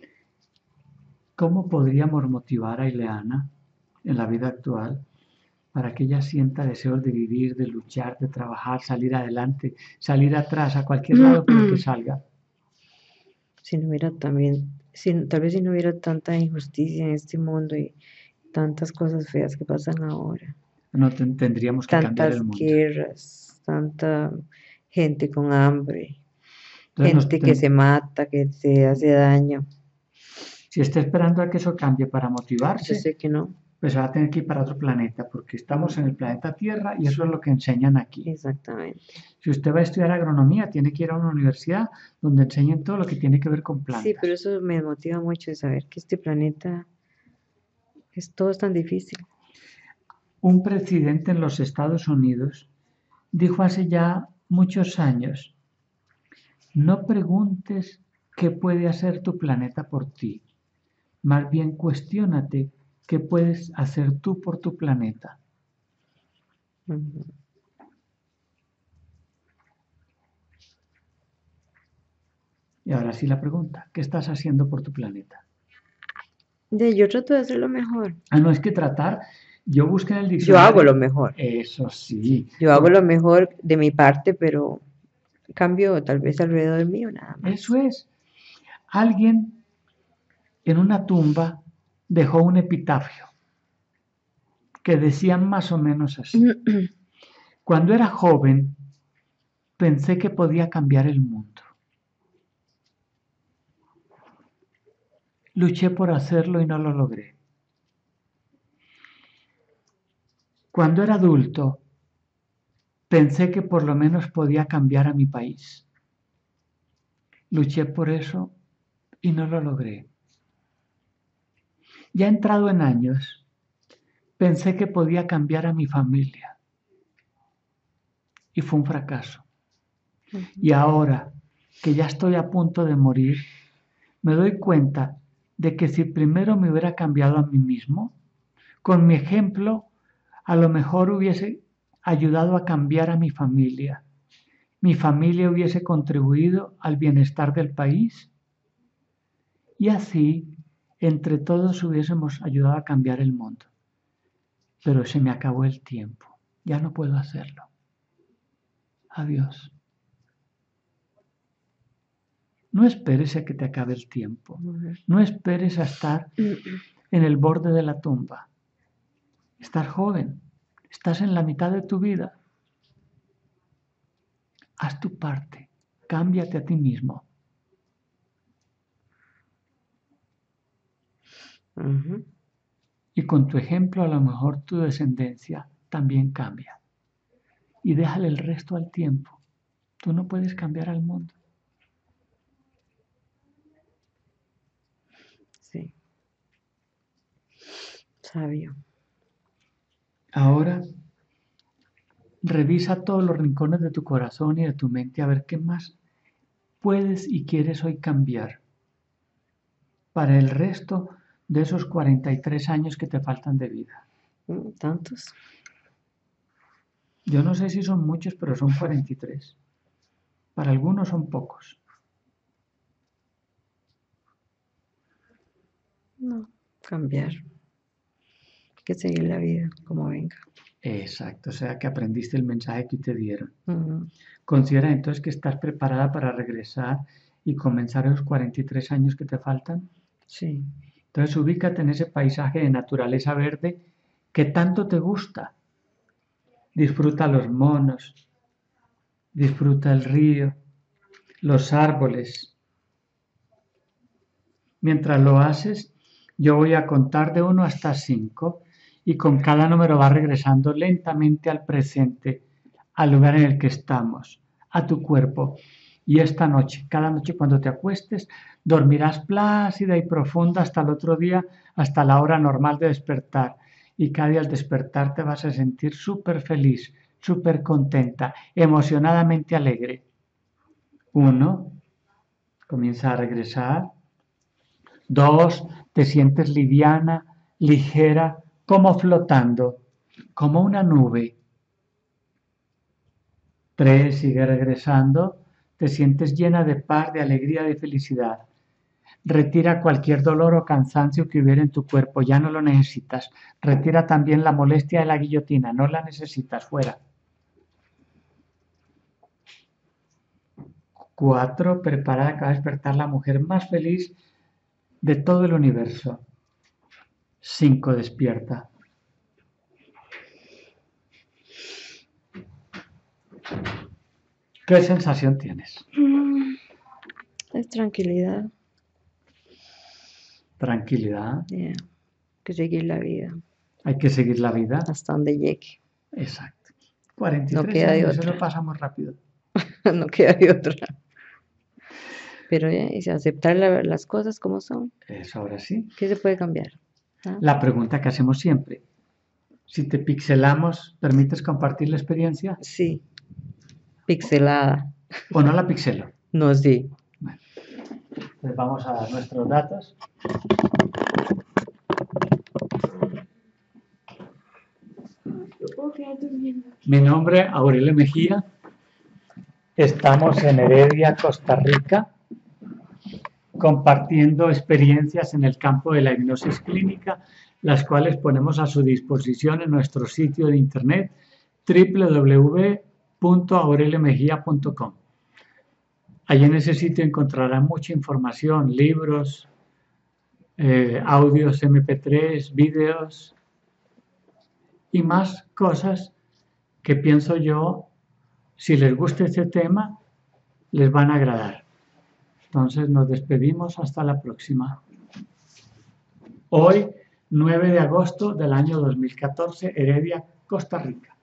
¿Cómo podríamos motivar a Ileana en la vida actual para que ella sienta deseos de vivir, de luchar, de trabajar, salir adelante, salir atrás, a cualquier lado por el que salga.
Si no hubiera también, si, tal vez si no hubiera tanta injusticia en este mundo y tantas cosas feas que pasan ahora,
No ten- tendríamos que cambiar el
tantas
mundo.
guerras, tanta gente con hambre,
Entonces, nos
gente que
ten-
se mata, que se hace daño.
si está esperando a que eso cambie para
Yo
motivarse,
sé que no,
pues va a tener que ir para otro planeta, porque estamos en el planeta Tierra y eso es lo que enseñan aquí.
exactamente.
Si usted va a estudiar agronomía, tiene que ir a una universidad donde enseñen todo lo que tiene que ver con plantas.
Sí, pero eso me motiva mucho de saber que este planeta es todo es tan difícil.
Un presidente en los Estados Unidos dijo hace ya muchos años, no preguntes qué puede hacer tu planeta por ti, más bien cuestiónate qué puedes hacer tú por tu planeta.
Ujú.
Y ahora sí la pregunta, ¿qué estás haciendo por tu planeta?
De, yo trato de hacerlo mejor.
Ah, no, es que tratar, yo busqué en el
Yo
diccionario.
hago lo mejor.
Eso sí.
Yo hago
por-
lo mejor de mi parte, pero cambio tal vez alrededor mío nada más.
Eso es. Alguien en una tumba dejó un epitafio que decía más o menos así. Cuando era joven, pensé que podía cambiar el mundo. Luché por hacerlo y no lo logré. Cuando era adulto, pensé que por lo menos podía cambiar a mi país. Luché por eso y no lo logré. Ya entrado en años, pensé que podía cambiar a mi familia y fue un fracaso.
Ujú.
Y ahora que ya estoy a punto de morir, me doy cuenta de que si primero me hubiera cambiado a mí mismo, con mi ejemplo, a lo mejor hubiese ayudado a cambiar a mi familia. Mi familia hubiese contribuido al bienestar del país y así, entre todos hubiésemos ayudado a cambiar el mundo. Pero se me acabó el tiempo. Ya no puedo hacerlo. Adiós. No esperes a que te acabe el tiempo.
Ujú.
No esperes a estar en el borde de la tumba. Estás joven. Estás en la mitad de tu vida. Haz tu parte. Cámbiate a ti mismo.
Ujú.
Y con tu ejemplo a lo mejor tu descendencia también cambia. Y déjale el resto al tiempo. Tú no puedes cambiar al mundo.
Sí, sabio.
Ahora revisa todos los rincones de tu corazón y de tu mente a ver qué más puedes y quieres hoy cambiar para el resto de esos cuarenta y tres años que te faltan de vida.
Mm, Tantos.
Yo no sé si son muchos, pero son cuarenta y tres. Para algunos son pocos.
No, cambiar. Hay que seguir la vida como venga.
Exacto, o sea que aprendiste el mensaje que te dieron.
Ujú.
Considera entonces que estás preparada para regresar y comenzar esos cuarenta y tres años que te faltan.
Sí.
Entonces ubícate en ese paisaje de naturaleza verde que tanto te gusta. Disfruta los monos, disfruta el río, los árboles. Mientras lo haces, yo voy a contar de uno hasta cinco y con cada número va regresando lentamente al presente, al lugar en el que estamos, a tu cuerpo. Y esta noche, cada noche cuando te acuestes, dormirás plácida y profunda hasta el otro día, hasta la hora normal de despertar. Y cada día al despertar te vas a sentir súper feliz, súper contenta, emocionadamente alegre. Uno, comienza a regresar. Dos, te sientes liviana, ligera, como flotando, como una nube. Tres, sigue regresando, te sientes llena de paz, de alegría, de felicidad. Retira cualquier dolor o cansancio que hubiera en tu cuerpo, ya no lo necesitas. Retira también la molestia de la guillotina, no la necesitas, fuera. Cuatro, preparada que va a despertar la mujer más feliz de todo el universo. Cinco, despierta. ¿Qué sensación tienes?
Mm, es tranquilidad.
Tranquilidad.
Yeah. Que seguir la vida.
Hay que seguir la vida.
Hasta donde llegue.
Exacto. cuarenta y tres
no queda
años,
de otra.
Eso pasa muy rápido.
No queda de otra. Pero ya, y aceptar la, las cosas como son.
Eso ahora sí.
¿Qué se puede cambiar? ¿Ah?
La pregunta que hacemos siempre. Si te pixelamos, ¿permites compartir la experiencia?
Sí. Pixelada.
¿O no la pixelo?
No, sí.
Bueno, pues vamos a dar nuestros datos. Mi nombre es Aurelio Mejía. Estamos en Heredia, Costa Rica, compartiendo experiencias en el campo de la hipnosis clínica, las cuales ponemos a su disposición en nuestro sitio de internet doble u doble u doble u punto aurelio mejía punto com. Allí en ese sitio encontrarán mucha información, libros, eh, audios eme pe tres, vídeos y más cosas que pienso yo, si les gusta este tema, les van a agradar. Entonces nos despedimos hasta la próxima. Hoy, nueve de agosto del año dos mil catorce, Heredia, Costa Rica.